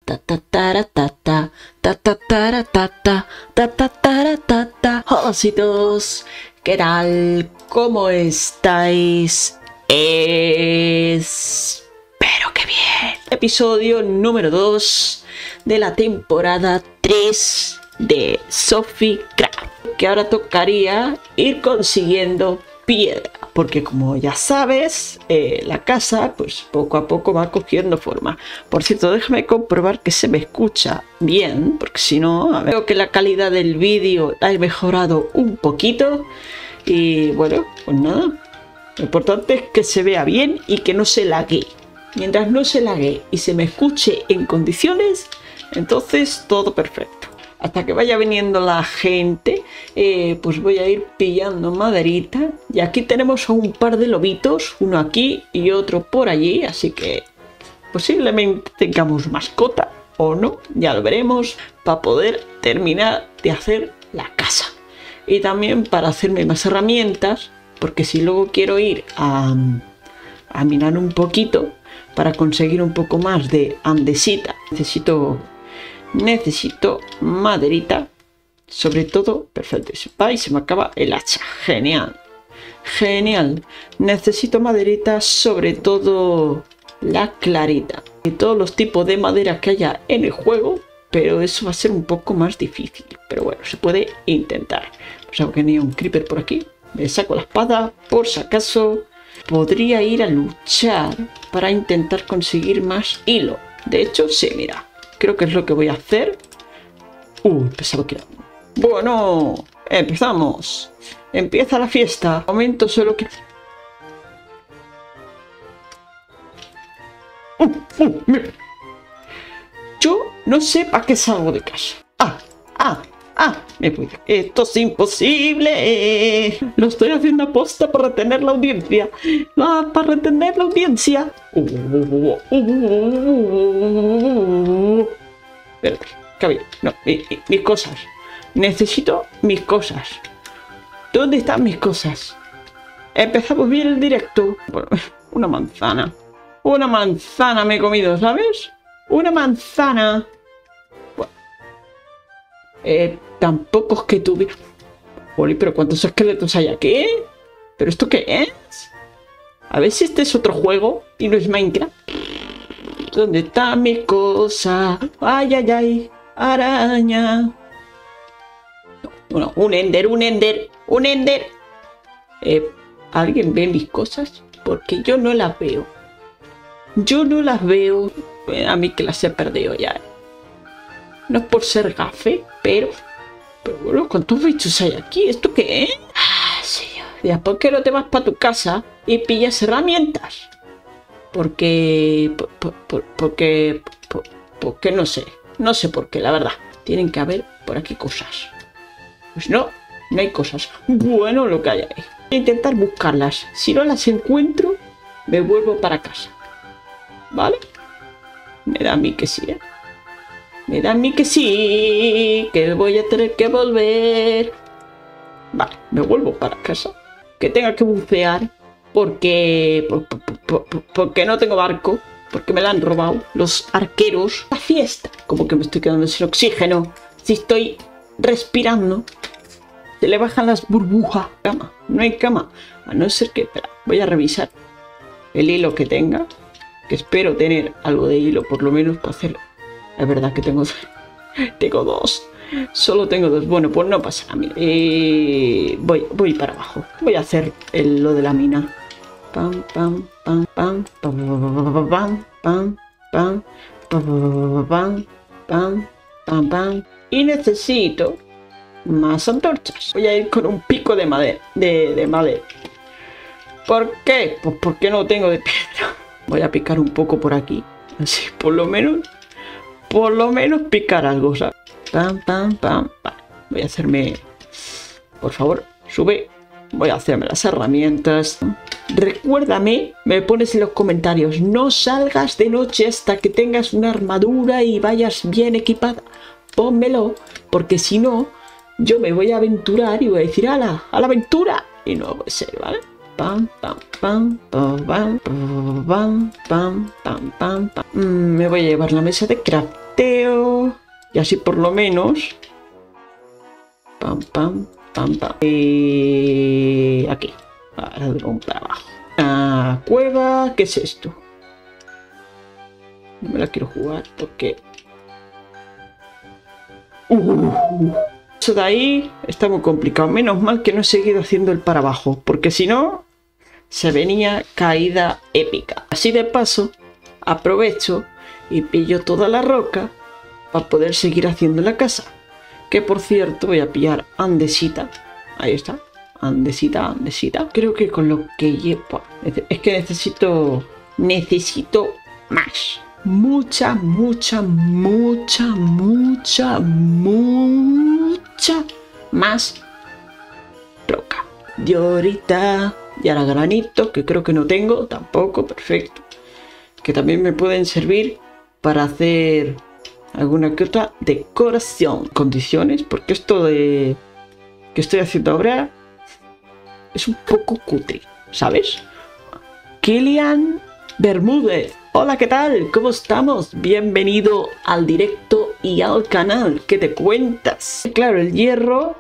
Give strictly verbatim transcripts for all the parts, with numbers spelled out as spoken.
ta ta ta ta ta ta ta ta ta ta ta ta ta ta ta. Hola chicos, ¿qué tal? ¿Cómo estáis? Espero que bien. Episodio número dos de la temporada tres de Sophie Craft, que ahora tocaría ir consiguiendo piedra, porque como ya sabes, eh, la casa pues poco a poco va cogiendo forma. Por cierto, déjame comprobar que se me escucha bien, porque si no, a ver, veo que la calidad del vídeo la he mejorado un poquito. Y bueno, pues nada, lo importante es que se vea bien y que no se lague. Mientras no se lague y se me escuche en condiciones, entonces todo perfecto. Hasta que vaya viniendo la gente, eh, pues voy a ir pillando maderita. Y aquí tenemos a un par de lobitos, uno aquí y otro por allí, así que posiblemente tengamos mascota o no, ya lo veremos, para poder terminar de hacer la casa. Y también para hacerme más herramientas, porque si luego quiero ir a, a minar un poquito para conseguir un poco más de andesita, necesito... Necesito maderita, sobre todo, perfecto, y se me acaba el hacha, genial, genial, necesito maderita, sobre todo la clarita, y todos los tipos de madera que haya en el juego, pero eso va a ser un poco más difícil, pero bueno, se puede intentar. Pues aunque ni un creeper por aquí, me saco la espada, por si acaso, podría ir a luchar para intentar conseguir más hilo, de hecho, sí, mira. Creo que es lo que voy a hacer. Uy, pensaba que era... Bueno, empezamos. Empieza la fiesta. Momento solo que... Uh, uh, mira. Yo no sé para qué salgo de casa. Ah, ah, ah, me voy. Esto es imposible. Lo estoy haciendo a posta para retener la audiencia. Ah, para retener la audiencia. Uh, uh, uh, uh, uh. Espérate, que había. No, mi, mi, mis cosas. Necesito mis cosas. ¿Dónde están mis cosas? Empezamos bien el directo. Bueno, una manzana. Una manzana me he comido, ¿sabes? Una manzana. Bueno. Eh, tampoco es que tuviera... Oli, pero ¿cuántos esqueletos hay aquí? ¿Pero esto qué es? A ver si este es otro juego y no es Minecraft. ¿Dónde están mis cosas? Ay, ay, ay. Araña. No, no, un ender, un ender, un ender. Eh, ¿Alguien ve mis cosas? Porque yo no las veo. Yo no las veo. A mí que las he perdido ya. No es por ser gafe, pero... Pero bueno, ¿cuántos bichos hay aquí? ¿Esto qué es? Ah, señor. ¿Ya por qué no te vas para tu casa y pillas herramientas? Porque... Por, por, por, porque... Por, porque no sé. No sé por qué, la verdad. Tienen que haber por aquí cosas. Pues no, no hay cosas. Bueno, lo que hay ahí. Voy a intentar buscarlas. Si no las encuentro, me vuelvo para casa. ¿Vale? Me da a mí que sí, ¿eh? Me da a mí que sí, que voy a tener que volver. Vale, me vuelvo para casa. Que tenga que bucear. Porque, por, por, por, por, porque no tengo barco. Porque me la han robado los arqueros. La fiesta. Como que me estoy quedando sin oxígeno. Si estoy respirando, se le bajan las burbujas. Cama. No hay cama. A no ser que... Espera, voy a revisar el hilo que tenga. Que espero tener algo de hilo por lo menos para hacer... Es verdad que tengo... tengo dos. Solo tengo dos. Bueno, pues no pasa nada. Eh, voy, voy para abajo. Voy a hacer el, lo de la mina. Pam, pam, pam, pam, pam, pam, pam, pam, pam, pam, pam, pam, pam. Y necesito más antorchas. Voy a ir con un pico de madera. De, de madera. ¿Por qué? Pues porque no tengo de piedra. Voy a picar un poco por aquí. Así, por lo menos... Por lo menos picar algo, ¿sabes? Pam, pam, pam, pam. Voy a hacerme... Por favor, sube. Voy a hacerme las herramientas. Recuérdame, me pones en los comentarios, no salgas de noche hasta que tengas una armadura y vayas bien equipada. Pónmelo, porque si no, yo me voy a aventurar y voy a decir, ¡hala! ¡A la aventura! Y no va a ser, ¿vale? Pam, pam, pam, pam, pam, pam, pam, pam, pam, pam. Mm, me voy a llevar la mesa de craft. seteo. Y así por lo menos. Pam, pam, pam, pam. Eh, aquí. Ahora vamos para abajo. Una cueva. ¿Qué es esto? No me la quiero jugar porque... Uh, eso de ahí está muy complicado. Menos mal que no he seguido haciendo el para abajo, porque si no, se venía caída épica. Así de paso, aprovecho y pillo toda la roca para poder seguir haciendo la casa. Que por cierto, voy a pillar andesita. Ahí está. Andesita, andesita. Creo que con lo que llevo... Es que necesito... Necesito más. Mucha, mucha, mucha, mucha, mucha más roca. Diorita y ahora granito, que creo que no tengo tampoco, perfecto. Que también me pueden servir para hacer alguna que otra decoración. Condiciones, porque esto de que estoy haciendo ahora es un poco cutre, ¿sabes? Kilian Bermúdez. Hola, ¿qué tal? ¿Cómo estamos? Bienvenido al directo y al canal. ¿Qué te cuentas? Claro, el hierro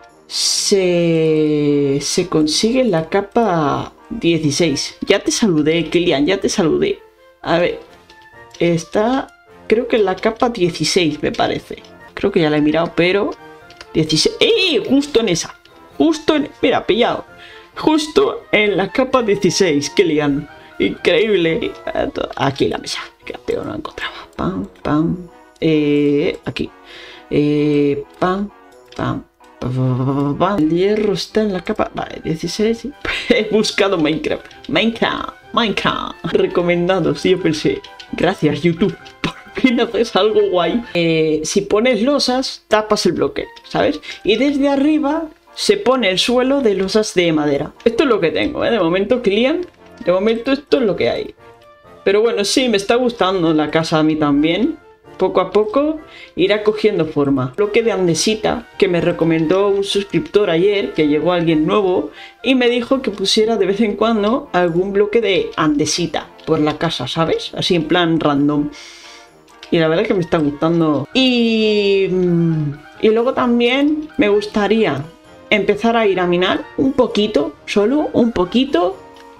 se, se consigue en la capa dieciséis. Ya te saludé, Kilian, ya te saludé. A ver, está, creo que en la capa dieciséis, me parece. Creo que ya la he mirado, pero... dieciséis... ¡Eh! Justo en esa. Justo en... Mira, pillado. Justo en la capa dieciséis, Kilian. Increíble. Aquí la mesa. Que peor no la encontraba. Pam, pam. Eh, aquí. Eh, pam, pam, pam, pam, pam. El hierro está en la capa. Vale, dieciséis. He buscado Minecraft. Minecraft. Minecraft. Recomendado. Sí, yo pensé. Gracias, YouTube. Por fin haces algo guay. Eh, si pones losas, tapas el bloque, ¿sabes? Y desde arriba se pone el suelo de losas de madera. Esto es lo que tengo, ¿eh? De momento, Kilian. De momento esto es lo que hay. Pero bueno, sí, me está gustando la casa a mí también. Poco a poco irá cogiendo forma. Bloque de andesita que me recomendó un suscriptor ayer, que llegó alguien nuevo, y me dijo que pusiera de vez en cuando algún bloque de andesita por la casa, ¿sabes? Así en plan random. Y la verdad es que me está gustando. Y, y luego también me gustaría empezar a ir a minar un poquito, solo un poquito.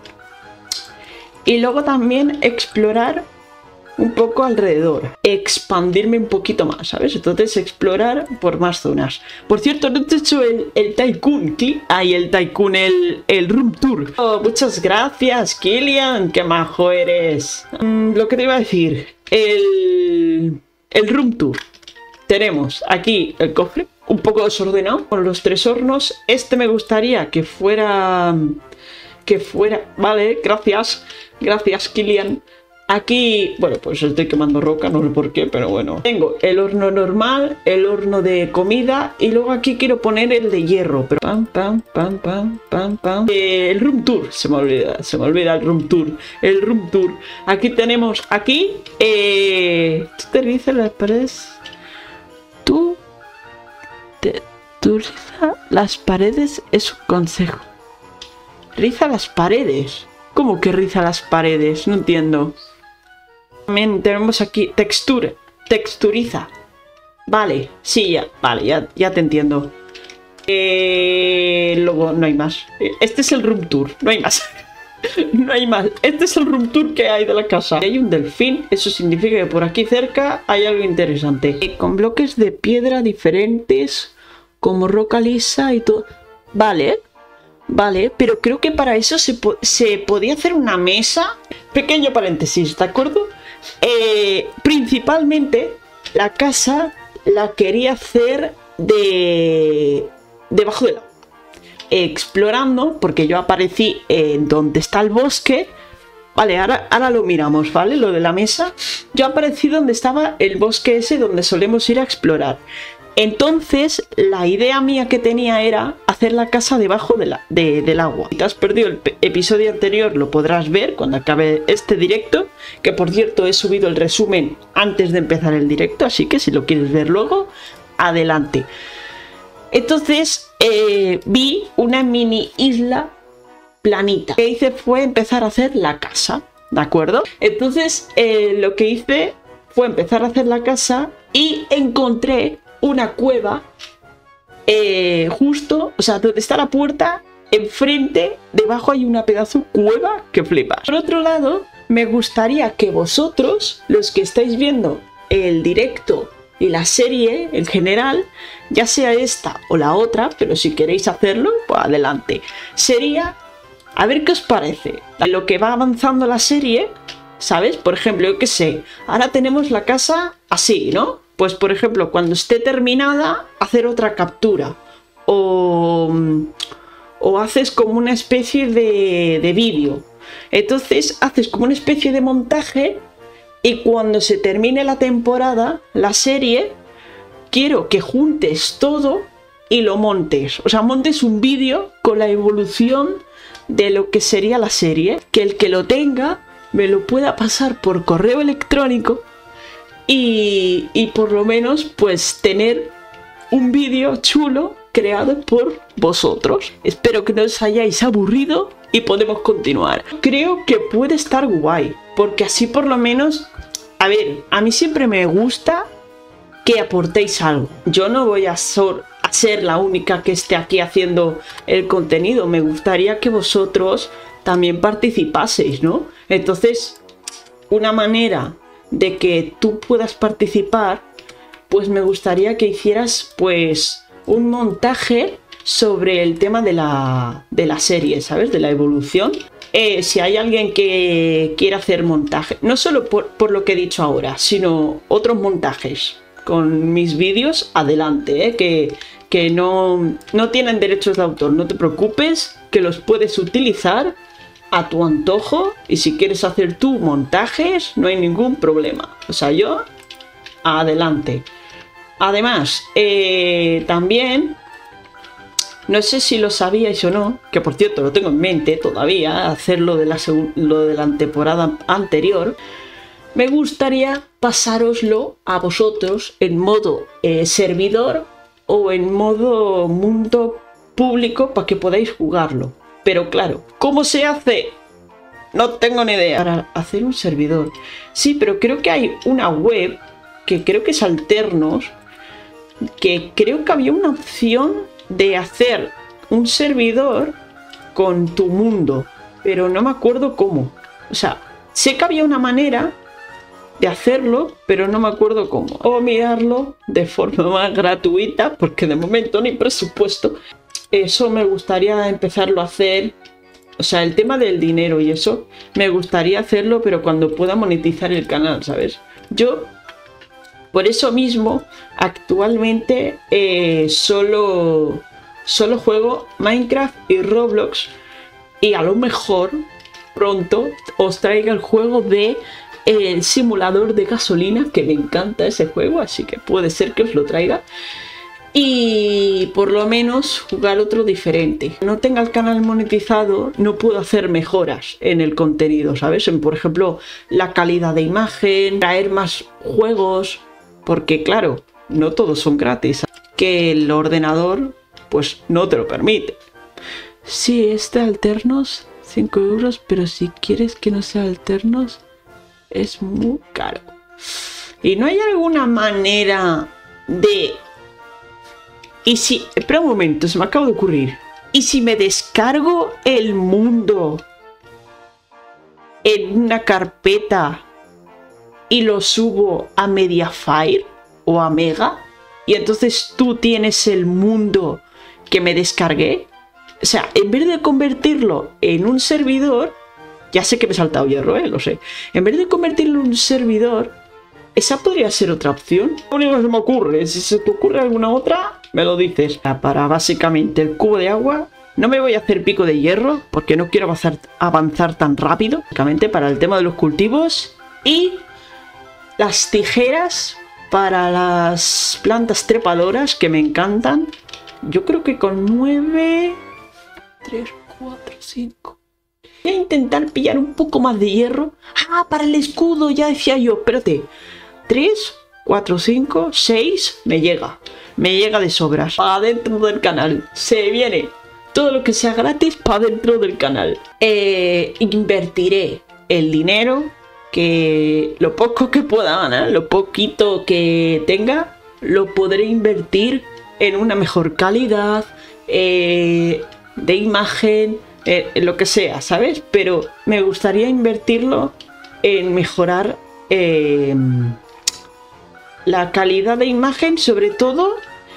Y luego también explorar un poco alrededor. Expandirme un poquito más, ¿sabes? Entonces explorar por más zonas. Por cierto, no te he hecho el, el Tycoon. Ay, el Tycoon, el, el Room Tour. Oh, muchas gracias, Kilian. Qué majo eres. Mm, lo que te iba a decir. El, el Room Tour. Tenemos aquí el cofre. Un poco desordenado. Con los tres hornos. Este me gustaría que fuera... Que fuera... Vale, gracias. Gracias, Kilian. Aquí, bueno, pues estoy quemando roca, no sé por qué, pero bueno. Tengo el horno normal, el horno de comida y luego aquí quiero poner el de hierro. Pero pam, pam, pam, pam, pam, pam. Eh, el room tour, se me olvida, se me olvida el room tour. El room tour. Aquí tenemos, aquí, eh... ¿Tú te rizas las paredes? ¿Tú? Te, ¿Tú rizas las paredes? Es un consejo. Riza las paredes. ¿Cómo que riza las paredes? No entiendo. También tenemos aquí textura. Texturiza. Vale, sí, ya. Vale, ya, ya te entiendo. Eh, luego no hay más. Este es el room tour. No hay más. No hay más. Este es el room tour que hay de la casa. Hay un delfín. Eso significa que por aquí cerca hay algo interesante. Eh, con bloques de piedra diferentes. Como roca lisa y todo. Vale. Vale, pero creo que para eso se, po se podía hacer una mesa. Pequeño paréntesis, ¿de acuerdo? Eh, principalmente la casa la quería hacer de debajo del agua. Explorando, porque yo aparecí en donde está el bosque. Vale, ahora, ahora lo miramos, ¿vale? Lo de la mesa. Yo aparecí donde estaba el bosque ese donde solemos ir a explorar. Entonces, la idea mía que tenía era hacer la casa debajo de la, de, del agua. Si te has perdido el episodio anterior, lo podrás ver cuando acabe este directo. Que por cierto, he subido el resumen antes de empezar el directo, así que si lo quieres ver luego, adelante. Entonces, eh, vi una mini isla planita. Lo que hice fue empezar a hacer la casa, ¿de acuerdo? Entonces, eh, lo que hice fue empezar a hacer la casa y encontré una cueva eh, justo, o sea, donde está la puerta, enfrente, debajo hay una pedazo cueva que flipas. Por otro lado, me gustaría que vosotros, los que estáis viendo el directo y la serie en general, ya sea esta o la otra, pero si queréis hacerlo, pues adelante. Sería, a ver qué os parece, lo que va avanzando la serie, ¿sabes? Por ejemplo, yo qué sé, ahora tenemos la casa así, ¿no? Pues por ejemplo, cuando esté terminada, hacer otra captura. O, o haces como una especie de, de vídeo. Entonces haces como una especie de montaje y cuando se termine la temporada, la serie, quiero que juntes todo y lo montes. O sea, montes un vídeo con la evolución de lo que sería la serie. Que el que lo tenga me lo pueda pasar por correo electrónico y, y por lo menos pues tener un vídeo chulo creado por vosotros. Espero que no os hayáis aburrido y podemos continuar. Creo que puede estar guay, porque así por lo menos, a ver, a mí siempre me gusta que aportéis algo. Yo no voy a, so a ser la única que esté aquí haciendo el contenido. Me gustaría que vosotros también participaseis, ¿no? Entonces, una manera de que tú puedas participar, pues me gustaría que hicieras pues un montaje sobre el tema de la, de la serie, ¿sabes? De la evolución. Eh, si hay alguien que quiera hacer montaje, no solo por, por lo que he dicho ahora, sino otros montajes con mis vídeos, adelante, ¿eh? que, que no, no tienen derechos de autor, no te preocupes, que los puedes utilizar a tu antojo y si quieres hacer tú montajes, no hay ningún problema. O sea, yo, adelante. Además, eh, también, no sé si lo sabíais o no, que por cierto lo tengo en mente todavía, hacerlo de la, lo de la temporada anterior, me gustaría pasároslo a vosotros en modo eh, servidor o en modo mundo público para que podáis jugarlo. Pero claro, ¿cómo se hace? No tengo ni idea. Para hacer un servidor. Sí, pero creo que hay una web que creo que es Alternos, que creo que había una opción de hacer un servidor con tu mundo, pero no me acuerdo cómo. O sea, sé que había una manera de hacerlo, pero no me acuerdo cómo. O mirarlo de forma más gratuita, porque de momento ni presupuesto. Eso me gustaría empezarlo a hacer. O sea, el tema del dinero y eso, me gustaría hacerlo, pero cuando pueda monetizar el canal, ¿sabes? Yo, por eso mismo, actualmente eh, solo, solo juego Minecraft y Roblox. Y a lo mejor pronto os traiga el juego de el simulador de gasolina, que me encanta ese juego, así que puede ser que os lo traiga. Y por lo menos jugar otro diferente. No tenga el canal monetizado, no puedo hacer mejoras en el contenido, ¿sabes? En, por ejemplo, la calidad de imagen, traer más juegos, porque claro, no todos son gratis. Que el ordenador, pues no te lo permite. Sí, este Alternos, cinco euros, pero si quieres que no sea Alternos, es muy caro. ¿Y no hay alguna manera de... Y si... Espera un momento, se me acaba de ocurrir. ¿Y si me descargo el mundo en una carpeta y lo subo a Mediafire o a Mega? Y entonces tú tienes el mundo que me descargué. O sea, en vez de convertirlo en un servidor... Ya sé que me he saltado hierro, eh, lo sé. En vez de convertirlo en un servidor... Esa podría ser otra opción. Lo único que se me ocurre, si se te ocurre alguna otra, me lo dices. Para básicamente el cubo de agua, no me voy a hacer pico de hierro, porque no quiero avanzar, avanzar tan rápido. Básicamente para el tema de los cultivos. Y las tijeras para las plantas trepadoras, que me encantan. Yo creo que con nueve... tres, cuatro, cinco... Voy a intentar pillar un poco más de hierro. Ah, para el escudo, ya decía yo, espérate. tres, cuatro, cinco, seis, me llega. Me llega de sobras. Para dentro del canal. Se viene. Todo lo que sea gratis para dentro del canal. Eh, invertiré el dinero que lo poco que pueda ganar, lo poquito que tenga, lo podré invertir en una mejor calidad eh, de imagen, eh, lo que sea, ¿sabes? Pero me gustaría invertirlo en mejorar eh, la calidad de imagen, sobre todo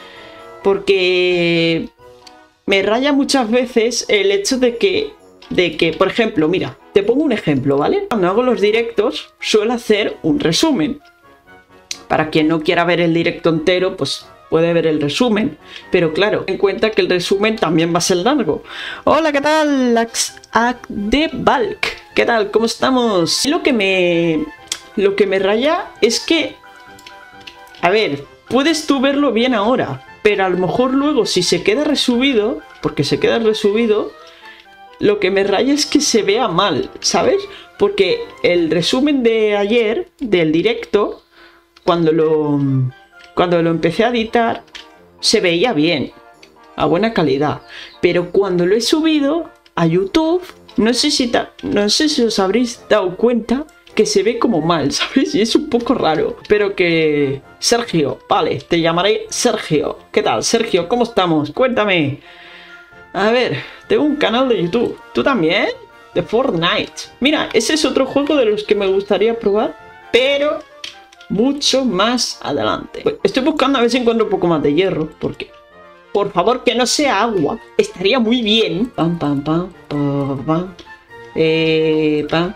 porque me raya muchas veces el hecho de que, de que, por ejemplo, mira, te pongo un ejemplo, ¿vale? Cuando hago los directos suelo hacer un resumen. Para quien no quiera ver el directo entero, pues puede ver el resumen. Pero claro, ten en cuenta que el resumen también va a ser largo. Hola, ¿qué tal? Akdebalk. ¿Qué tal? ¿Cómo estamos? Lo que me... Lo que me raya es que... A ver, puedes tú verlo bien ahora, pero a lo mejor luego si se queda resubido, porque se queda resubido, lo que me raya es que se vea mal, ¿sabes? Porque el resumen de ayer, del directo, cuando lo, cuando lo empecé a editar, se veía bien, a buena calidad. Pero cuando lo he subido a YouTube, no sé si, ta, no sé si os habréis dado cuenta que se ve como mal, ¿sabes? Y es un poco raro. Pero que... Sergio, vale, te llamaré Sergio. ¿Qué tal, Sergio? ¿Cómo estamos? Cuéntame. A ver, tengo un canal de YouTube. ¿Tú también? De Fortnite. Mira, ese es otro juego de los que me gustaría probar, pero mucho más adelante. Estoy buscando a ver si encuentro un poco más de hierro, porque... Por favor, que no sea agua. Estaría muy bien. Pam, pam, pam, pam, pam. Eh, pam.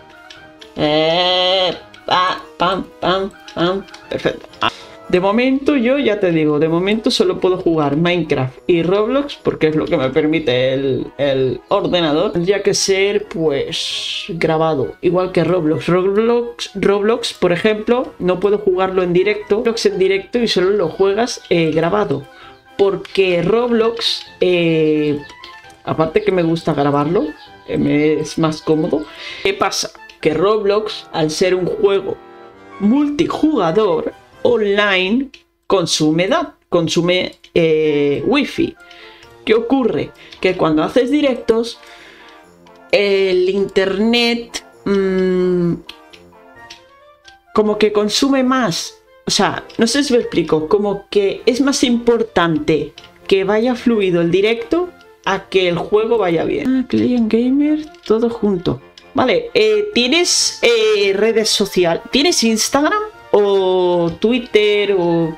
Eh, pam, pam, pam, pam. Perfecto. De momento yo ya te digo, de momento solo puedo jugar Minecraft y Roblox porque es lo que me permite el, el ordenador. Tendría que ser pues grabado, igual que Roblox. Roblox, Roblox por ejemplo, no puedo jugarlo en directo. Roblox en directo y solo lo juegas eh, grabado. Porque Roblox, eh, aparte que me gusta grabarlo, eh, me es más cómodo. ¿Qué pasa? Que Roblox, al ser un juego multijugador online, consume, da, consume eh, wifi. ¿Qué ocurre? Que cuando haces directos, el internet mmm, como que consume más. O sea, no sé si me explico, como que es más importante que vaya fluido el directo a que el juego vaya bien. Ah, Client Gamer, todo junto. Vale, eh, ¿tienes eh, redes sociales? ¿Tienes Instagram o Twitter o,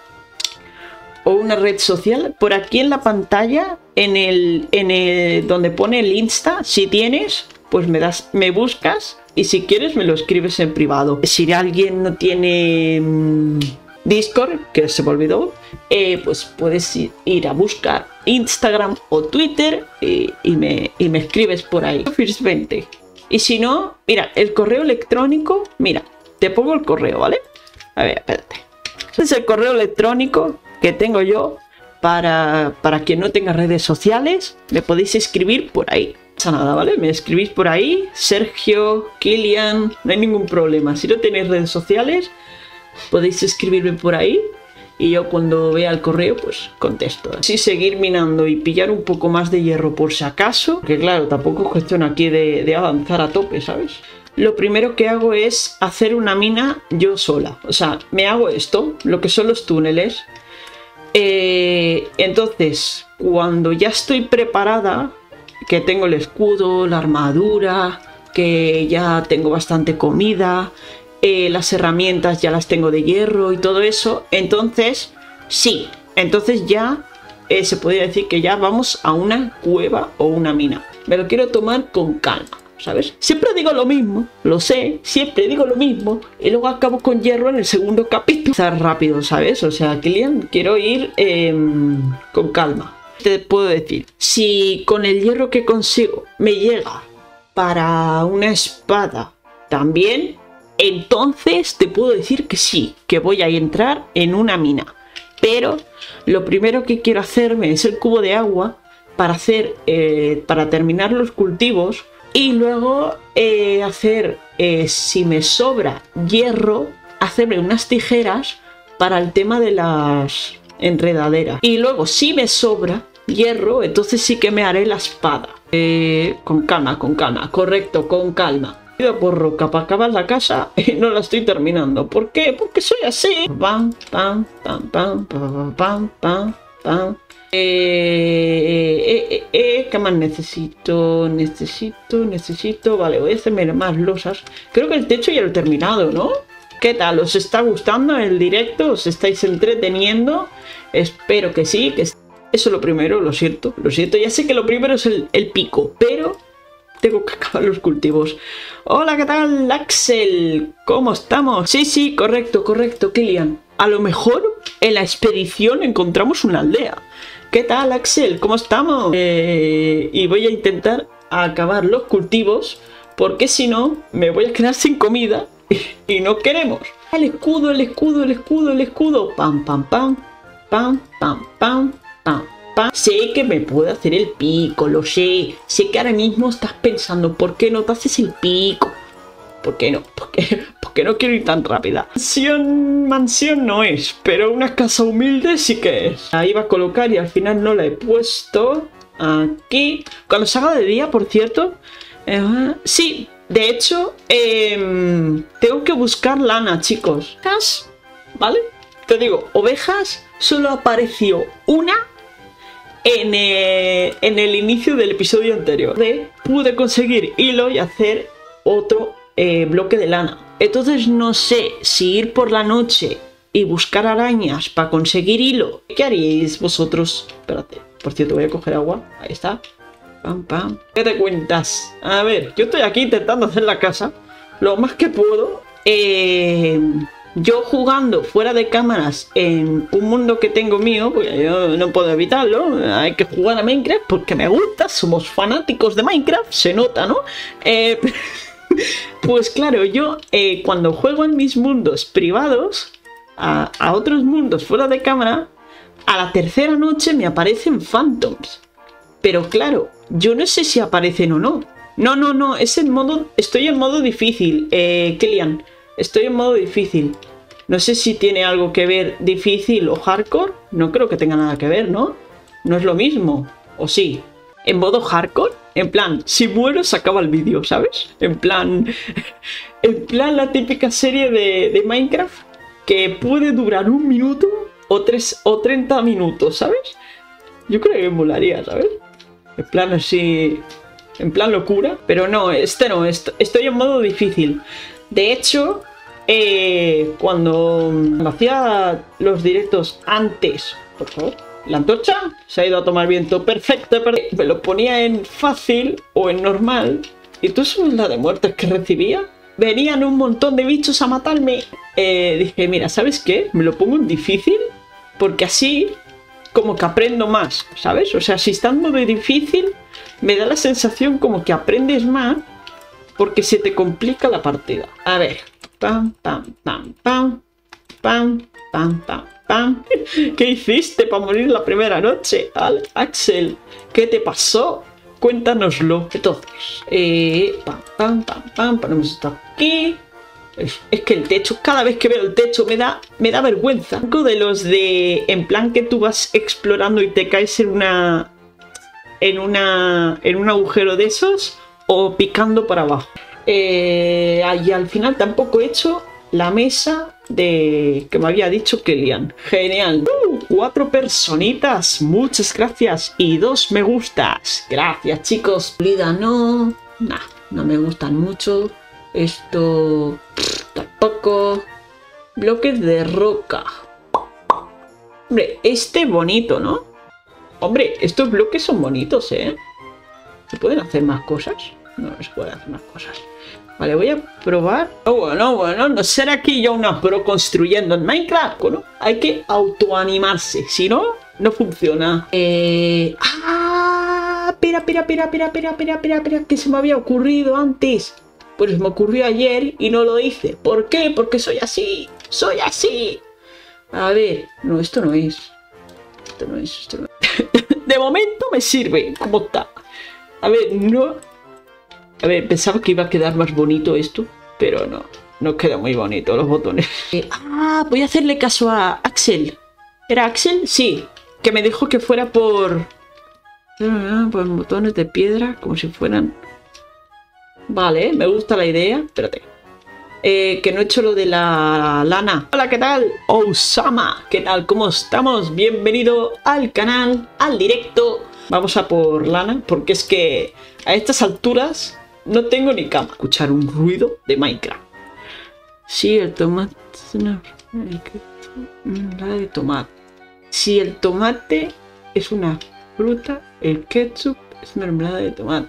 o una red social? Por aquí en la pantalla, en el, en el donde pone el Insta, si tienes, pues me das, me buscas y si quieres me lo escribes en privado. Si alguien no tiene mmm, Discord, que se me olvidó, eh, pues puedes ir a buscar Instagram o Twitter y, y, me, y me escribes por ahí. First veinte. Y si no, mira, el correo electrónico, mira, te pongo el correo, ¿vale? A ver, espérate. Este es el correo electrónico que tengo yo para, para quien no tenga redes sociales. Me podéis escribir por ahí. No pasa nada, ¿vale? Me escribís por ahí, Sergio, Kilian, no hay ningún problema. Si no tenéis redes sociales, podéis escribirme por ahí. Y yo cuando vea el correo, pues contesto. Así seguir minando y pillar un poco más de hierro por si acaso. Que claro, tampoco es cuestión aquí de, de avanzar a tope, ¿sabes? Lo primero que hago es hacer una mina yo sola. O sea, me hago esto, lo que son los túneles. Eh, entonces, cuando ya estoy preparada, que tengo el escudo, la armadura, que ya tengo bastante comida... Eh, las herramientas ya las tengo de hierro y todo eso, entonces sí, entonces ya eh, se podría decir que ya vamos a una cueva o una mina. Me lo quiero tomar con calma, ¿sabes? Siempre digo lo mismo, lo sé, siempre digo lo mismo y luego acabo con hierro en el segundo capítulo. Estar rápido, ¿sabes? O sea, Kilian, quiero ir eh, con calma. Te puedo decir, si con el hierro que consigo me llega para una espada también, entonces te puedo decir que sí, que voy a entrar en una mina. Pero lo primero que quiero hacerme es el cubo de agua para hacer, eh, para terminar los cultivos. Y luego eh, hacer, eh, si me sobra hierro, hacerme unas tijeras para el tema de las enredaderas. Y luego si me sobra hierro, entonces sí que me haré la espada. Eh, con calma, con calma, correcto, con calma. Pido por roca para acabar la casa y no la estoy terminando. ¿Por qué? Porque soy así. Pam, pam, pam, pam, pam, pam, pam, pam. Eh, eh, eh, eh, ¿qué más necesito? Necesito, necesito... Vale, voy a hacerme más losas. Creo que el techo ya lo he terminado, ¿no? ¿Qué tal? ¿Os está gustando el directo? ¿Os estáis entreteniendo? Espero que sí, que eso es lo primero, lo siento, lo siento. Ya sé que lo primero es el, el pico, pero tengo que acabar los cultivos. Hola, ¿qué tal, Axel? ¿Cómo estamos? Sí, sí, correcto, correcto, Kilian. A lo mejor en la expedición encontramos una aldea. ¿Qué tal, Axel? ¿Cómo estamos? Eh, y voy a intentar acabar los cultivos, porque si no, me voy a quedar sin comida y no queremos. El escudo, el escudo, el escudo, el escudo. Pam, pam, pam, pam, pam, pam, pam, pam. Sé que me puedo hacer el pico, lo sé. Sé que ahora mismo estás pensando, ¿por qué no te haces el pico? ¿Por qué no? ¿Por qué? Porque no quiero ir tan rápida. Mansión, mansión no es, pero una casa humilde sí que es. Ahí va a colocar y al final no la he puesto. Aquí. Cuando se haga de día, por cierto. Eh, sí, de hecho, eh, tengo que buscar lana, chicos. ¿Vale? Te digo, ovejas, solo apareció una en, eh, en el inicio del episodio anterior. De, pude conseguir hilo y hacer otro eh, bloque de lana. Entonces no sé si ir por la noche y buscar arañas para conseguir hilo. ¿Qué haríais vosotros? Espérate, por cierto, voy a coger agua. Ahí está. Pam, pam. ¿Qué te cuentas? A ver, yo estoy aquí intentando hacer la casa lo más que puedo. Eh, yo jugando fuera de cámaras en un mundo que tengo mío, porque yo no puedo evitarlo. Hay que jugar a Minecraft porque me gusta. Somos fanáticos de Minecraft, se nota, ¿no? Eh... Pues claro, yo eh, cuando juego en mis mundos privados a, a otros mundos fuera de cámara, a la tercera noche me aparecen phantoms. Pero claro, yo no sé si aparecen o no. No, no, no, es en modo... Estoy en modo difícil, eh, Kilian. Estoy en modo difícil. No sé si tiene algo que ver difícil o hardcore. No creo que tenga nada que ver, ¿no? No es lo mismo. ¿O sí? En modo hardcore, en plan, si muero se acaba el vídeo, ¿sabes? En plan, en plan la típica serie de, de Minecraft que puede durar un minuto o tres o treinta minutos, ¿sabes? Yo creo que me molaría, ¿sabes? En plan así, en plan locura, pero no, este no, est estoy en modo difícil. De hecho, eh, cuando hacía los directos antes, por favor. La antorcha se ha ido a tomar viento. Perfecto, perfecto. Me lo ponía en fácil o en normal. ¿Y tú sabes la de muertes que recibía? Venían un montón de bichos a matarme. Eh, dije, mira, ¿sabes qué? Me lo pongo en difícil porque así como que aprendo más, ¿sabes? O sea, si estando de difícil me da la sensación como que aprendes más porque se te complica la partida. A ver. Pam, pam, pam, pam. Pam, pam, pam. Pam. ¿Qué hiciste para morir la primera noche? Axel, ¿qué te pasó? Cuéntanoslo. Entonces, eh, pam, pam, pam, pam, ponemos esto aquí. Es, es que el techo, cada vez que veo el techo me da, me da vergüenza. Algo de los de, en plan que tú vas explorando y te caes en una, en una, en un agujero de esos o picando para abajo. Eh, y al final tampoco he hecho la mesa de que me había dicho Kilian. Genial. Uh, cuatro personitas. Muchas gracias. Y dos me gustas. Gracias, chicos. Lida no. Nah, no me gustan mucho. Esto pff, tampoco. Bloques de roca. Hombre, este bonito, ¿no? Hombre, estos bloques son bonitos, ¿eh? ¿Se pueden hacer más cosas? No, no se pueden hacer más cosas. Vale, voy a probar. Oh, bueno, bueno, no será aquí yo una pro construyendo en Minecraft. Bueno, hay que autoanimarse. Si no, no funciona. Eh... ¡Ah! Espera, espera, espera, espera, espera, espera, espera, espera, que se me había ocurrido antes. Pues me ocurrió ayer y no lo hice. ¿Por qué? Porque soy así. Soy así. A ver. No, esto no es. Esto no es, esto no es. De momento me sirve como está. A ver, no... A ver, pensaba que iba a quedar más bonito esto, pero no, no queda muy bonito los botones. Eh, ah, voy a hacerle caso a Axel. ¿Era Axel? Sí, que me dijo que fuera por... Por botones de piedra, como si fueran... Vale, me gusta la idea. Espérate. Eh, que no he hecho lo de la lana. Hola, ¿qué tal? Osama, ¿qué tal? ¿Cómo estamos? Bienvenido al canal, al directo. Vamos a por lana, porque es que a estas alturas no tengo ni cama. Escuchar un ruido de Minecraft. Sí, el tomate es una mermelada de tomate. Si el tomate es una fruta, el ketchup es mermelada de tomate.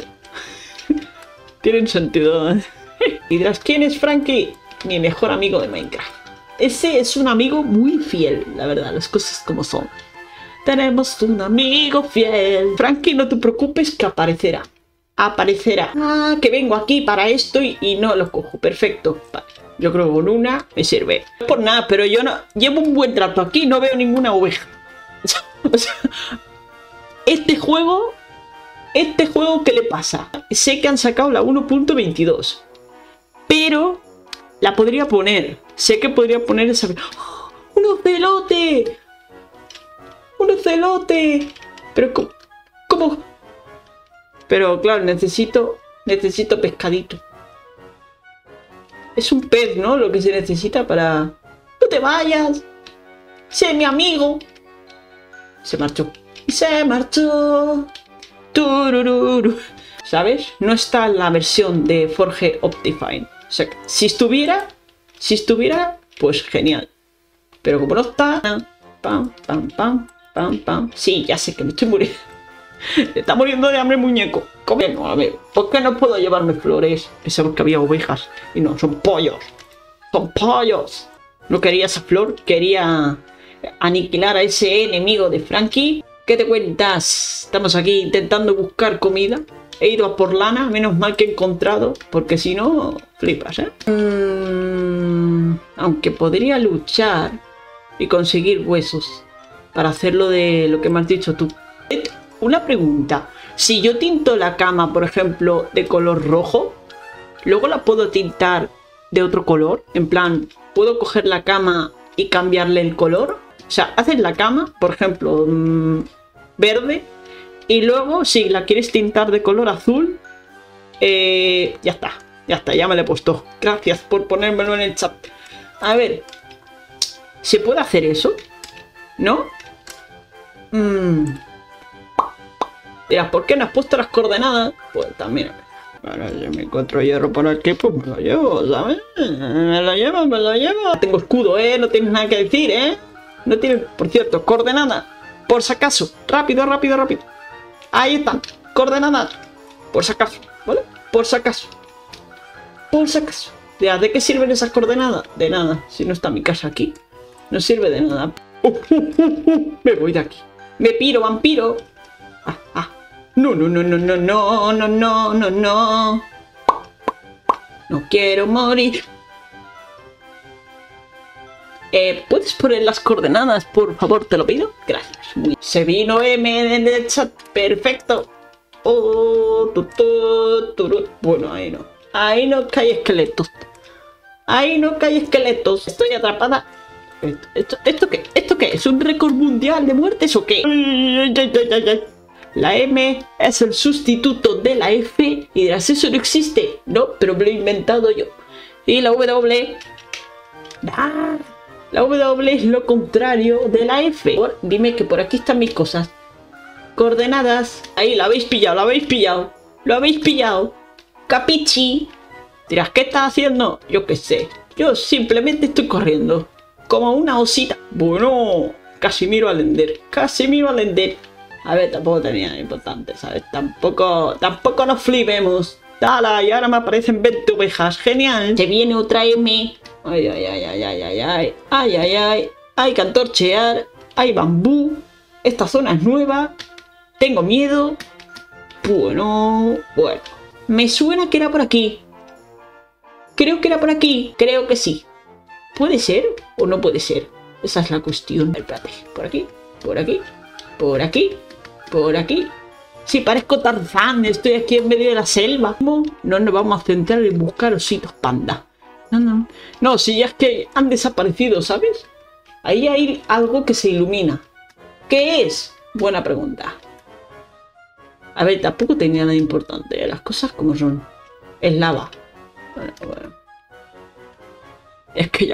Tienen sentido, ¿eh? Y dirás, ¿quién es Frankie? Mi mejor amigo de Minecraft. Ese es un amigo muy fiel, la verdad, las cosas como son. Tenemos un amigo fiel. Frankie, no te preocupes que aparecerá. Aparecerá. Ah, que vengo aquí para esto y, y no lo cojo. Perfecto. Vale. Yo creo que con una me sirve. No por nada, pero yo no llevo un buen rato aquí y no veo ninguna oveja. O sea, este juego... Este juego, ¿qué le pasa? Sé que han sacado la uno punto veintidós. Pero la podría poner. Sé que podría poner esa... ¡Oh! ¡Un ocelote! ¡Un ocelote! Pero ¿cómo? ¿Cómo? Pero claro, necesito... Necesito pescadito. Es un pez, ¿no? Lo que se necesita para... ¡No te vayas! ¡Sé mi amigo! Se marchó. Se marchó. Turururu. ¿Sabes? No está en la versión de Forge Optifine. O sea, si estuviera, si estuviera, pues genial. Pero como no está, pam, pam, pam, pam, pam. Sí, ya sé que me estoy muriendo. Está muriendo de hambre el muñeco. ¿Cómo? No, a ver, ¿por qué no puedo llevarme flores? Pensaba que había ovejas. Y no, son pollos. Son pollos. No quería esa flor, quería aniquilar a ese enemigo de Frankie. ¿Qué te cuentas? Estamos aquí intentando buscar comida. He ido a por lana, menos mal que he encontrado, porque si no, flipas, ¿eh? Mm, aunque podría luchar y conseguir huesos para hacerlo de lo que me has dicho tú. Una pregunta. Si yo tinto la cama, por ejemplo, de color rojo, ¿luego la puedo tintar de otro color? En plan, ¿puedo coger la cama y cambiarle el color? O sea, haces la cama, por ejemplo, mmm, verde, y luego si la quieres tintar de color azul, eh, ya está, ya está, ya me la he puesto. Gracias por ponérmelo en el chat. A ver, ¿se puede hacer eso? ¿No? Mm. Dirás, ¿por qué no has puesto las coordenadas? Pues también, ahora yo me encuentro hierro por aquí, pues me lo llevo, ¿sabes? Me lo llevo, me lo llevo. Tengo escudo, ¿eh? No tienes nada que decir, ¿eh? No tiene, por cierto, coordenadas. Por si acaso. Rápido, rápido, rápido. Ahí están. Coordenadas. Por si acaso. ¿Vale? Por si acaso. Por si acaso. ¿De qué sirven esas coordenadas? De nada. Si no está mi casa aquí. No sirve de nada. Uh, uh, uh, uh. Me voy de aquí. Me piro, vampiro. Ah, ah. No, no, no, no, no, no, no, no, no, no. No quiero morir. Eh, ¿Puedes poner las coordenadas, por favor? Te lo pido. Gracias. Se vino M en el chat. Perfecto. Oh, tu, tu, tu, tu. Bueno, ahí no. Ahí no que hay esqueletos. Ahí no que hay esqueletos. Estoy atrapada. ¿Esto, esto, esto qué? ¿Esto qué? ¿Es un récord mundial de muertes o qué? La M es el sustituto de la F. Y dirás, eso no existe. No, pero me lo he inventado yo. Y la W. Ah. La W es lo contrario de la F. Por, dime que por aquí están mis cosas. Coordenadas. Ahí, la habéis pillado, la habéis pillado. Lo habéis pillado. Capichi. Dirás, ¿qué estás haciendo? Yo qué sé. Yo simplemente estoy corriendo. Como una osita. Bueno, casi miro al Ender. Casi miro al Ender. A ver, tampoco tenía nada importante, ¿sabes? Tampoco, tampoco nos flipemos. Dale, y ahora me aparecen veinte ovejas. Genial. Se viene otra M. Ay, ay, ay, ay, ay, ay, ay, ay, ay, ay, hay que antorchear, hay bambú, esta zona es nueva, tengo miedo, bueno, bueno, me suena que era por aquí, creo que era por aquí, creo que sí, ¿puede ser o no puede ser? Esa es la cuestión. Espérate, por aquí, por aquí, por aquí, por aquí. Sí, parezco Tarzán, estoy aquí en medio de la selva. ¿Cómo? No nos vamos a centrar en buscar ositos panda. No, no, no, si ya es que han desaparecido, ¿sabes? Ahí hay algo que se ilumina. ¿Qué es? Buena pregunta. A ver, tampoco tenía nada importante, las cosas como son. Es lava. Bueno, bueno. Es que ya...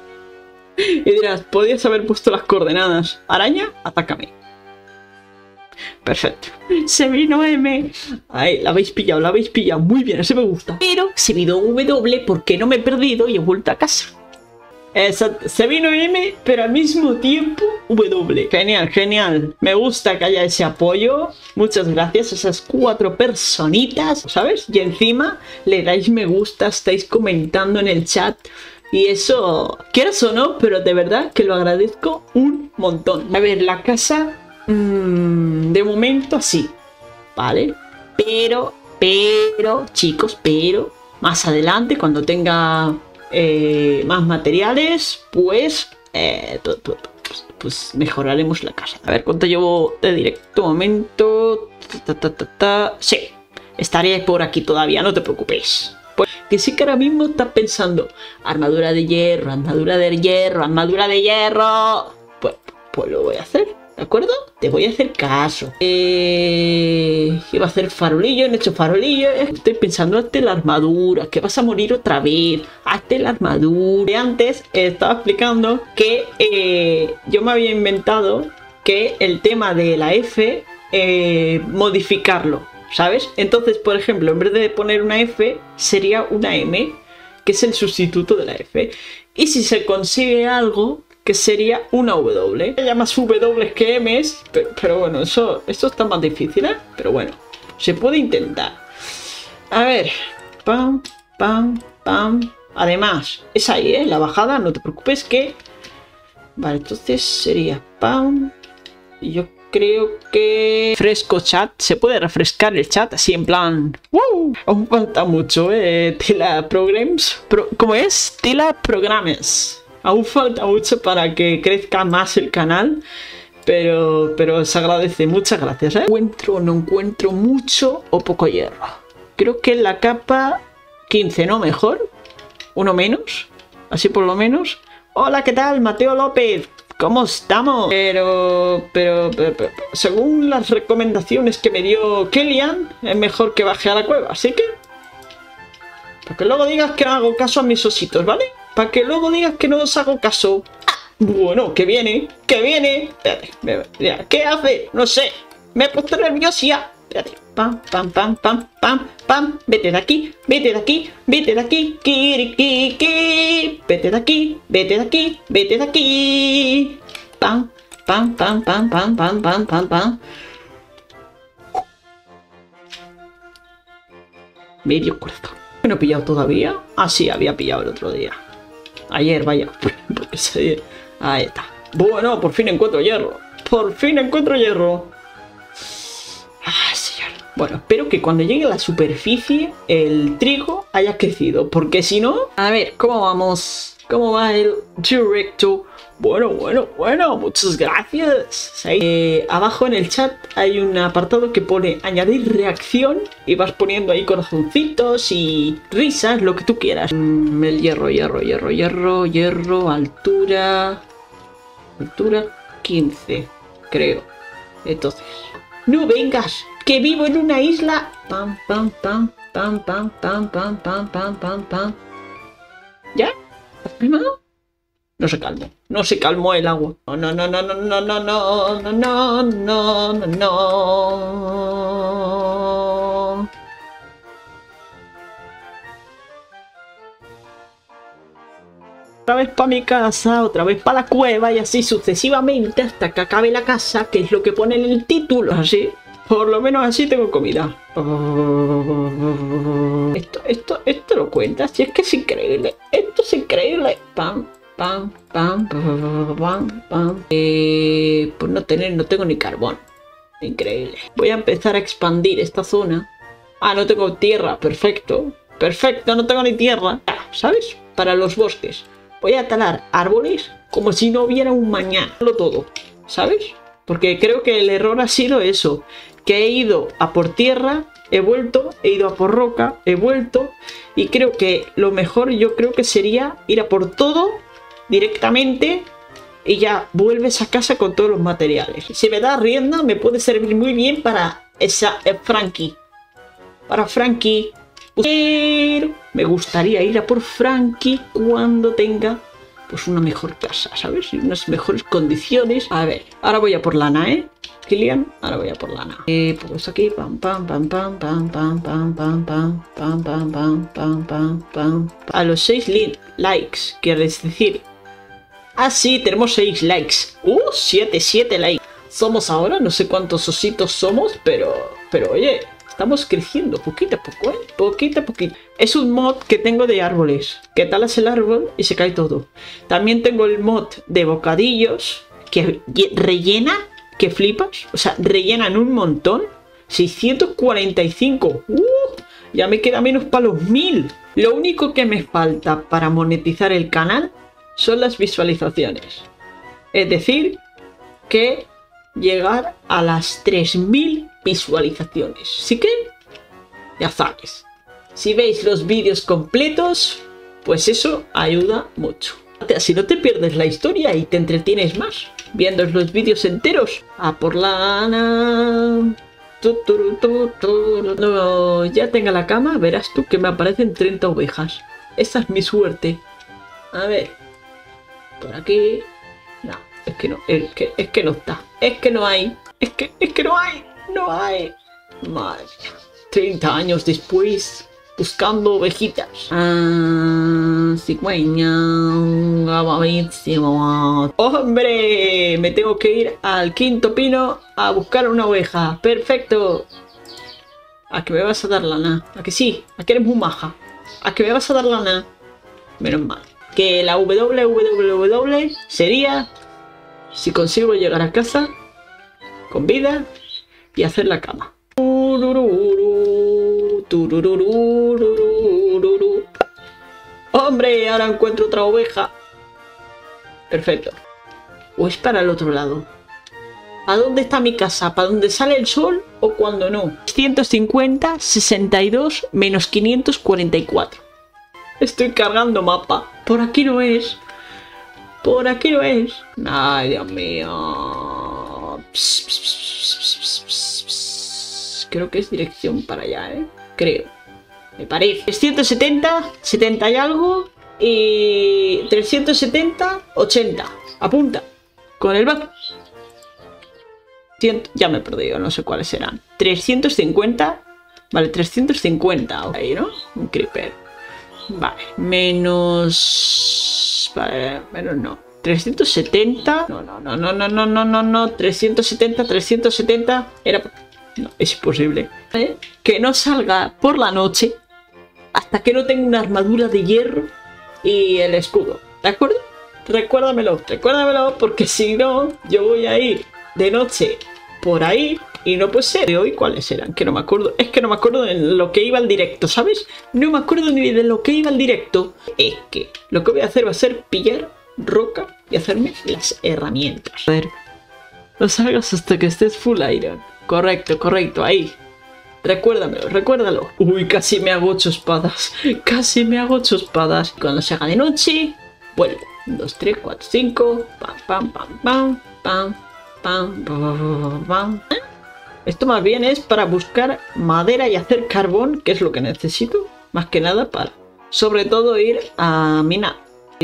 Y dirás, podías haber puesto las coordenadas. Araña, atácame. Perfecto. Se vino M. Ahí, la habéis pillado, la habéis pillado. Muy bien, ese me gusta. Pero se vino W porque no me he perdido y he vuelto a casa. Exacto. Se vino M, pero al mismo tiempo W. Genial, genial. Me gusta que haya ese apoyo. Muchas gracias a esas cuatro personitas, ¿sabes? Y encima le dais me gusta, estáis comentando en el chat. Y eso, quieras o no, pero de verdad que lo agradezco un montón. A ver, la casa... Mmm, de momento sí, ¿vale? Pero, pero, chicos, pero más adelante, cuando tenga eh, más materiales, pues, eh, pues, pues, pues mejoraremos la casa. A ver, ¿cuánto llevo de directo? Momento. Ta, ta, ta, ta. Sí, estaré por aquí todavía, no te preocupes. Pues que sí que ahora mismo estás pensando, armadura de hierro, armadura de hierro, armadura de hierro. Pues, pues lo voy a hacer. ¿De acuerdo? Te voy a hacer caso. Eh, iba a hacer farolillo, he hecho farolillo. Estoy pensando, hazte la armadura, que vas a morir otra vez. Hazte la armadura. Y antes eh, estaba explicando que eh, yo me había inventado que el tema de la F, eh, modificarlo, ¿sabes? Entonces, por ejemplo, en vez de poner una F, sería una M, que es el sustituto de la F. Y si se consigue algo... que sería una W. Hay más W que M's, pero, pero bueno, eso, esto está más difícil, ¿eh? Pero bueno, se puede intentar. A ver, pam, pam, pam. Además, es ahí, ¿eh? La bajada, no te preocupes que... Vale, entonces sería pam. Y yo creo que... Fresco chat, se puede refrescar el chat así en plan... ¡Wow! Aún falta mucho, ¿eh? Tela Programs. Pro, ¿Cómo es? Tela Programas. Aún falta mucho para que crezca más el canal, pero, pero os agradece. Muchas gracias, ¿eh? Encuentro, no encuentro mucho o poco hierro. Creo que en la capa quince, ¿no? Mejor. Uno menos. Así por lo menos. Hola, ¿qué tal? Mateo López. ¿Cómo estamos? Pero, pero, pero, pero según las recomendaciones que me dio Kellyan, es mejor que baje a la cueva. Así que... para que luego digas que no hago caso a mis ositos, ¿vale? Para que luego digas que no os hago caso. Bueno, que viene, que viene. Espérate, mira, ¿qué hace? No sé. Me he puesto nerviosa. Espérate. Pam, pam, pam, pam, pam, pam. Vete de aquí, vete de aquí, vete de aquí. Kirikiki. Vete de aquí, vete de aquí, vete de aquí. Pam, pam, pam, pam, pam, pam, pam, pam, pam. Medio corazón. ¿No he pillado todavía? Ah, sí, había pillado el otro día. Ayer, vaya. Porque se... Ahí está. Bueno, por fin encuentro hierro. Por fin encuentro hierro. Ah, señor. Bueno, espero que cuando llegue a la superficie el trigo haya crecido. Porque si no... A ver, ¿cómo vamos? ¿Cómo va el directo? Bueno, bueno, bueno. Muchas gracias. Eh, abajo en el chat hay un apartado que pone añadir reacción. Y vas poniendo ahí corazoncitos y risas, lo que tú quieras. Mm, el hierro, hierro, hierro, hierro, hierro, altura... Altura quince, creo. Entonces... ¡No vengas! ¡Que vivo en una isla! Pam, pam, pam, pam, pam, pam, pam, pam, pam, pam, pam. ¿Ya? ¿Has primado? No se calmó. No se calmó el agua. No, no, no, no, no, no, no, no, no, no, no, no, no. Otra vez para mi casa, otra vez para la cueva y así sucesivamente hasta que acabe la casa, que es lo que pone en el título. Así, por lo menos así tengo comida. Esto, esto, esto lo cuentas, si es que es increíble. Esto es increíble. Pam, pam, pam, pam, pam, pam. Eh, pues no tener, no tengo ni carbón. Increíble. Voy a empezar a expandir esta zona. Ah, no tengo tierra, perfecto. Perfecto, no tengo ni tierra. ¿Sabes? Para los bosques. Voy a talar árboles como si no hubiera un mañana. Todo, ¿sabes? Porque creo que el error ha sido eso. Que he ido a por tierra, he vuelto, he ido a por roca, he vuelto. Y creo que lo mejor yo creo que sería ir a por todo directamente. Y ya vuelves a casa con todos los materiales. Si me da rienda me puede servir muy bien para esa eh, Frankie. Para Frankie. Pero me gustaría ir a por Frankie cuando tenga pues una mejor casa, ¿sabes? Y unas mejores condiciones. A ver, ahora voy a por lana, ¿eh? Kilian, ahora voy a por lana. Eh, pues aquí, pam, pam, pam, pam, pam, pam, pam, pam, pam, pam, pam, pam, pam, pam, pam. A los seis likes, quieres decir. Ah, sí, tenemos seis likes. Uh, siete, siete likes. Somos ahora, no sé cuántos ositos somos, pero, pero oye, estamos creciendo poquito a poco, ¿eh? Poquito a poquito. Es un mod que tengo de árboles, que talas el árbol y se cae todo. También tengo el mod de bocadillos, que rellena, que flipas. O sea, rellenan un montón. seiscientos cuarenta y cinco. Uh, ya me queda menos para los mil. Lo único que me falta para monetizar el canal son las visualizaciones. Es decir, que llegar a las tres mil visualizaciones. Así que, ya sabes, si veis los vídeos completos, pues eso ayuda mucho. Así no te pierdes la historia y te entretienes más viendo los vídeos enteros. A por lana. Tu, tu, tu, tu. No, ya tenga la cama, verás tú que me aparecen treinta ovejas. Esa es mi suerte. A ver, por aquí. No, es que no, es que, es que no está. Es que no hay. Es que, es que no hay. No hay. Madre mía. treinta años después, buscando ovejitas. Ah, cigüeña. ¡Hombre! Me tengo que ir al quinto pino a buscar una oveja. ¡Perfecto! ¿A que me vas a dar lana? ¿A que sí? ¿A que eres muy maja? ¿A que me vas a dar lana? Menos mal. Que la www sería si consigo llegar a casa con vida y hacer la cama. ¡Hombre! Ahora encuentro otra oveja. Perfecto. ¿O es para el otro lado? ¿A dónde está mi casa? ¿Para dónde sale el sol o cuando no? ciento cincuenta, sesenta y dos, menos quinientos cuarenta y cuatro. Estoy cargando mapa. Por aquí no es. Por aquí no es. Ay, Dios mío. Pss, pss, pss, pss, pss, pss. Creo que es dirección para allá, ¿eh? Creo. Me parece. trescientos setenta, setenta y algo. Y trescientos setenta, ochenta. Apunta. Con el back. Ya me he perdido, no sé cuáles serán. trescientos cincuenta. Vale, trescientos cincuenta. Ahí, ¿no? Un creeper. Vale, menos... Vale, menos no. trescientos setenta. No, no, no, no, no, no, no, no, no. trescientos setenta, trescientos setenta. Era... No, es imposible. ¿Eh? Que no salga por la noche hasta que no tenga una armadura de hierro y el escudo. ¿De acuerdo? Recuérdamelo, recuérdamelo, porque si no, yo voy a ir de noche por ahí y no puede ser. De hoy, ¿cuáles eran? Que no me acuerdo. Es que no me acuerdo de lo que iba al directo, ¿sabes? No me acuerdo ni de lo que iba al directo. Es que lo que voy a hacer va a ser pillar roca y hacerme las herramientas. A ver, no salgas hasta que estés full iron. Correcto, correcto, ahí. Recuérdamelo, recuérdalo. Uy, casi me hago ocho espadas. Casi me hago ocho espadas. Cuando se haga de noche, vuelvo. Un, dos, tres, cuatro, cinco. Pam, pam, pam, pam, pam, pam, pam, pam. Esto más bien es para buscar madera y hacer carbón, que es lo que necesito. Más que nada para, sobre todo, ir a minar.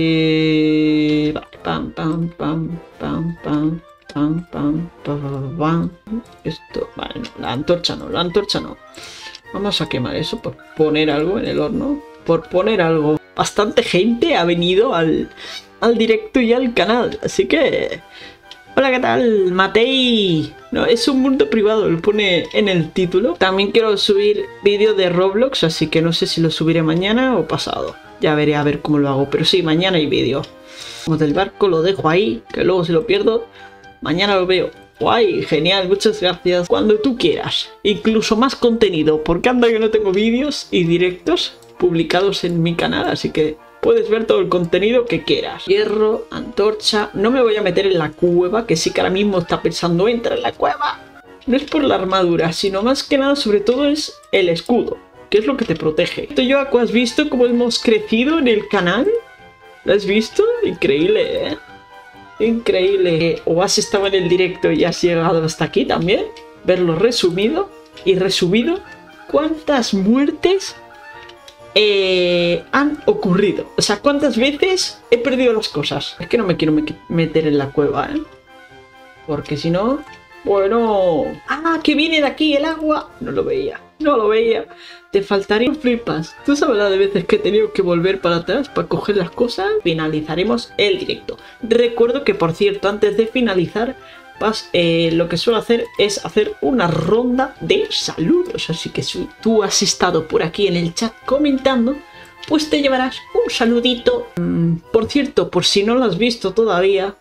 Eh, vale, pam, pam, pam, pam, pam. Pam, pam, pam, pam. Esto, vale, no, la antorcha no, la antorcha no. Vamos a quemar eso por poner algo en el horno. Por poner algo. Bastante gente ha venido al, al directo y al canal. Así que... Hola, ¿qué tal? Matei. No, es un mundo privado, lo pone en el título. También quiero subir vídeo de Roblox, así que no sé si lo subiré mañana o pasado. Ya veré a ver cómo lo hago, pero sí, mañana hay vídeo. Como del barco lo dejo ahí, que luego si lo pierdo... Mañana lo veo. Guay, genial, muchas gracias. Cuando tú quieras. Incluso más contenido, porque anda que no tengo vídeos y directos publicados en mi canal, así que puedes ver todo el contenido que quieras. Hierro, antorcha. No me voy a meter en la cueva, que sí que ahora mismo está pensando entrar en la cueva. No es por la armadura, sino más que nada, sobre todo, es el escudo, que es lo que te protege. ¿Tú, Joaco, has visto cómo hemos crecido en el canal? ¿Lo has visto? Increíble, ¿eh? Increíble. O has estado en el directo y has llegado hasta aquí también. Verlo resumido y resumido. ¿Cuántas muertes eh, han ocurrido. O sea, ¿cuántas veces he perdido las cosas? Es que no me quiero me meter en la cueva, ¿eh? Porque si no... Bueno... ¡Ah, que viene de aquí el agua! No lo veía, no lo veía. Te faltarían flipas. ¿Tú sabes la de veces que he tenido que volver para atrás para coger las cosas? Finalizaremos el directo. Recuerdo que, por cierto, antes de finalizar... Vas, eh, lo que suelo hacer es hacer una ronda de saludos. Así que si tú has estado por aquí en el chat comentando, pues te llevarás un saludito. Mm, por cierto, por si no lo has visto todavía,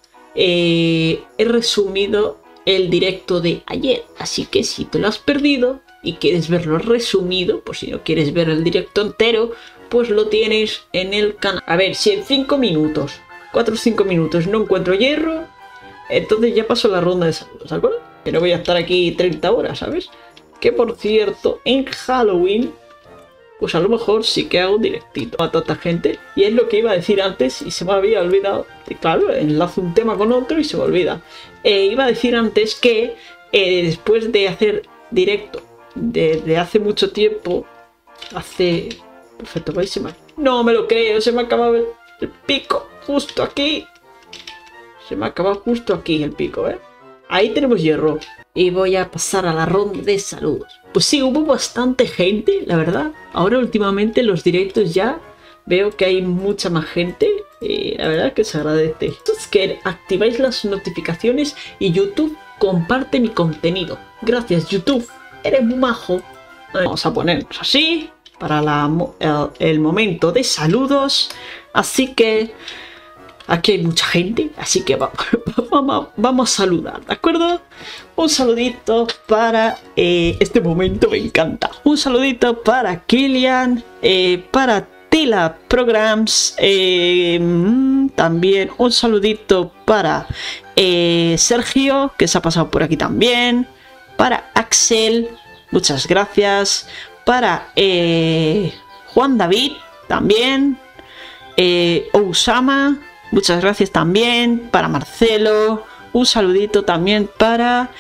eh, he resumido el directo de ayer. Así que si te lo has perdido y quieres verlo resumido, por si no quieres ver el directo entero, pues lo tienes en el canal. A ver, si en cinco minutos, cuatro o cinco minutos no encuentro hierro, entonces ya paso la ronda de saludos, ¿de acuerdo? Que no voy a estar aquí treinta horas, ¿sabes? Que por cierto, en Halloween, pues a lo mejor sí que hago un directito a tanta gente. Y es lo que iba a decir antes y se me había olvidado. Y claro, enlazo un tema con otro y se me olvida. Eh, iba a decir antes que eh, después de hacer directo desde hace mucho tiempo, hace... Perfecto, buenísima. No me lo creo, se me ha acabado el, el pico justo aquí. Se me ha acabado justo aquí el pico, ¿eh? Ahí tenemos hierro. Y voy a pasar a la ronda de saludos. Pues sí, hubo bastante gente, la verdad. Ahora últimamente en los directos ya veo que hay mucha más gente. Y la verdad que se agradece. Es que activáis las notificaciones y YouTube comparte mi contenido. Gracias, YouTube. Eres muy majo. Vamos a ponernos así para la, el, el momento de saludos. Así que... Aquí hay mucha gente, así que vamos, vamos, vamos a saludar, ¿de acuerdo? Un saludito para... Eh, este momento me encanta. Un saludito para Kilian, eh, para Tila Programs, eh, también un saludito para eh, Sergio, que se ha pasado por aquí también, para Axel, muchas gracias, para eh, Juan David, también, eh, Osama... Muchas gracias también para Marcelo. Un saludito también para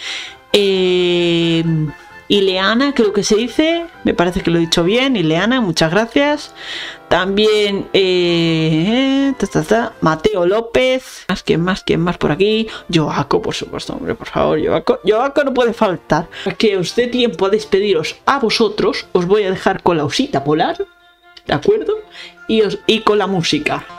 eh, Ileana, creo que se dice. Me parece que lo he dicho bien. Ileana, muchas gracias. También eh, ta, ta, ta, Mateo López. Más, ¿quién más? ¿Quién más por aquí? Joaco, por supuesto, hombre, por favor. Joaco, Joaco no puede faltar. Para que os dé tiempo a despediros a vosotros, os voy a dejar con la osita polar, ¿de acuerdo? Y, os, y con la música.